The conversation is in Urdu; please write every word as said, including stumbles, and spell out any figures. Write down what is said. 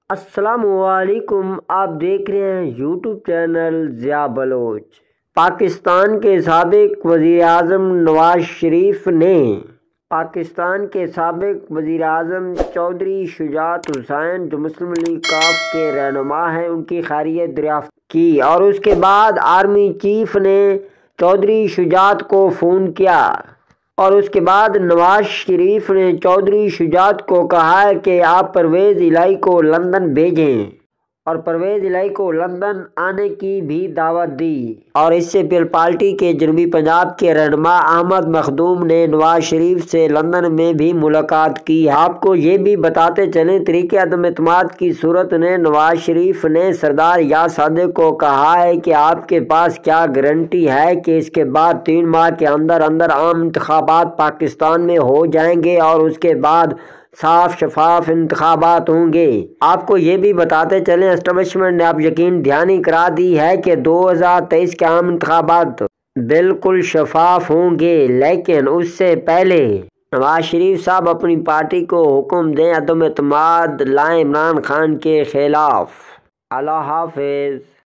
السلام علیکم، آپ دیکھ رہے ہیں یوٹیوب چینل ضیاء بلوچ۔ پاکستان کے سابق وزیر اعظم نواز شریف نے پاکستان کے سابق وزیر اعظم چودھری شجاعت حسین جو مسلم لیگ کاف کے رہنما ہیں ان کی خیریت دریافت کی، اور اس کے بعد آرمی چیف نے چودھری شجاعت کو فون کیا اور اس کے بعد نواز شریف نے چودھری شجاعت کو کہا ہے کہ آپ پرویز الہی کو لندن بھیجیں، اور پرویز الہی کو لندن آنے کی بھی دعوت دی۔ اور اس سے پھر پارٹی کے جنوبی پنجاب کے رہنما احمد مخدوم نے نواز شریف سے لندن میں بھی ملاقات کی۔ آپ کو یہ بھی بتاتے چلیں، طریقے عدم اعتماد کی صورت نے نواز شریف نے سردار یار صادق کو کہا ہے کہ آپ کے پاس کیا گارنٹی ہے کہ اس کے بعد تین ماہ کے اندر اندر عام انتخابات پاکستان میں ہو جائیں گے اور اس کے بعد صاف شفاف انتخابات ہوں گے۔ آپ کو یہ بھی بتاتے چلیں، اسٹیبلشمنٹ نے اب یقین دہانی کرا دی ہے کہ دو ہزار تیئیس کے عام انتخابات بالکل شفاف ہوں گے، لیکن اس سے پہلے نواز شریف صاحب اپنی پارٹی کو حکم دیں عدم اعتماد لائیں عمران خان کے خلاف۔ اللہ حافظ۔